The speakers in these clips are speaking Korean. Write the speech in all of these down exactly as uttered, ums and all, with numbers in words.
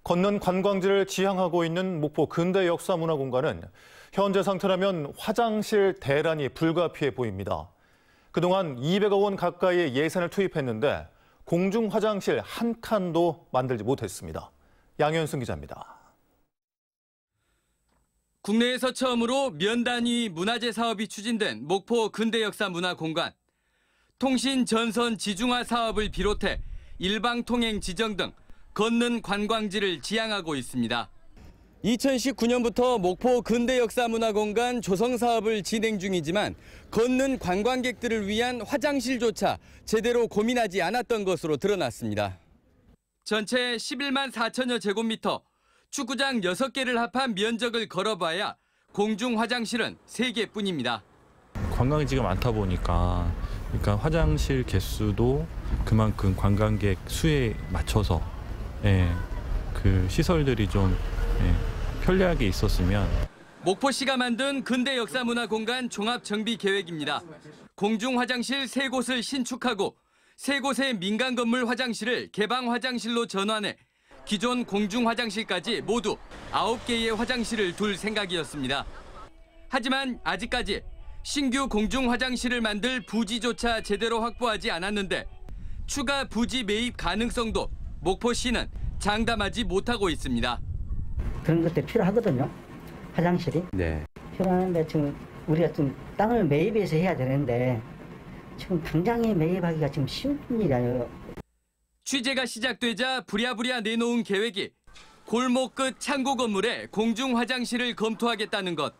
걷는 관광지를 지향하고 있는 목포 근대역사문화공간은 현재 상태라면 화장실 대란이 불가피해 보입니다. 그동안 이백억 원 가까이의 예산을 투입했는데 공중 화장실 한 칸도 만들지 못했습니다. 양현승 기자입니다. 국내에서 처음으로 면 단위 문화재 사업이 추진된 목포 근대역사문화공간. 통신 전선 지중화 사업을 비롯해 일방통행 지정 등 걷는 관광지를 지향하고 있습니다. 이천십구 년부터 목포 근대역사문화공간 조성 사업을 진행 중이지만 걷는 관광객들을 위한 화장실조차 제대로 고민하지 않았던 것으로 드러났습니다. 전체 십일만 사천여 제곱미터, 축구장 여섯 개를 합한 면적을 걸어봐야 공중 화장실은 세 개뿐입니다. 관광지가 많다 보니까 그러니까 화장실 개수도 그만큼 관광객 수에 맞춰서 예, 그 시설들이 좀 예, 편리하게 있었으면. 목포시가 만든 근대역사문화공간 종합정비계획입니다. 공중 화장실 세 곳을 신축하고 세 곳의 민간 건물 화장실을 개방 화장실로 전환해 기존 공중 화장실까지 모두 아홉 개의 화장실을 둘 생각이었습니다. 하지만 아직까지 신규 공중 화장실을 만들 부지조차 제대로 확보하지 않았는데 추가 부지 매입 가능성도 목포시는 장담하지 못하고 있습니다. 그런 것들이 필요하거든요. 화장실이. 네. 필요한데 지금 우리가 좀 땅을 매입해서 해야 되는데 지금 당장에 매입하기가 지금 쉬운 일이 아니에요. 취재가 시작되자 부랴부랴 내놓은 계획이 골목 끝 창고 건물에 공중 화장실을 검토하겠다는 것.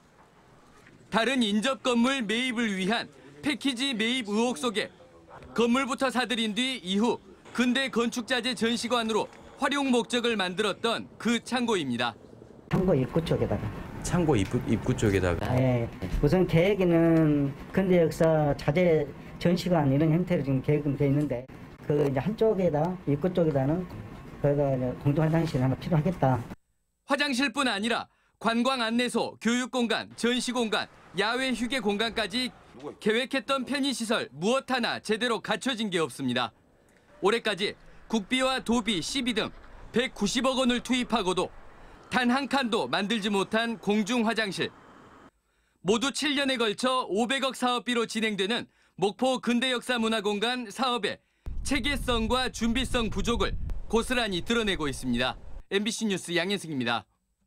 다른 인접 건물 매입을 위한 패키지 매입 의혹 속에 건물부터 사들인 뒤 이후 근대 건축자재 전시관으로 활용 목적을 만들었던 그 창고입니다. 창고 입구 쪽에다가. 창고 입구, 입구 쪽에다가. 네. 우선 계획에는 근대역사 자재 전시관 이런 형태로 지금 계획은 돼 있는데 그 이제 한쪽에다 입구 쪽에다는 거기다 공중 화장실 하나 필요하겠다. 화장실뿐 아니라 관광 안내소, 교육 공간, 전시 공간, 야외 휴게 공간까지 계획했던 편의시설 무엇 하나 제대로 갖춰진 게 없습니다. 올해까지 국비와 도비, 시비 등 백구십억 원을 투입하고도 단 한 칸도 만들지 못한 공중 화장실. 모두 칠 년에 걸쳐 오백억 사업비로 진행되는 목포 근대역사문화공간 사업의 체계성과 준비성 부족을 고스란히 드러내고 있습니다. 엠비씨 뉴스 양현승입니다.